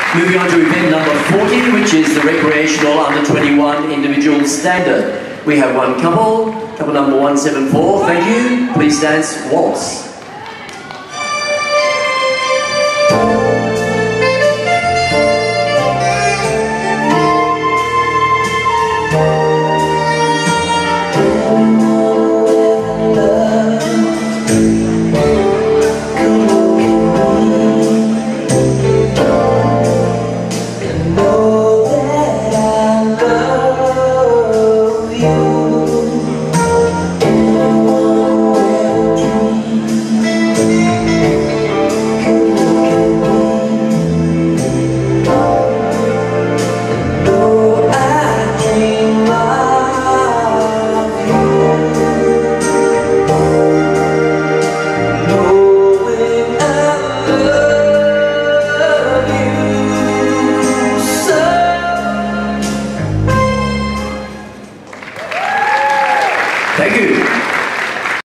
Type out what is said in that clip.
Moving on to event number 40, which is the Recreational Under 21 Individual Standard. We have one couple number 174, thank you. Please dance waltz. Thank you.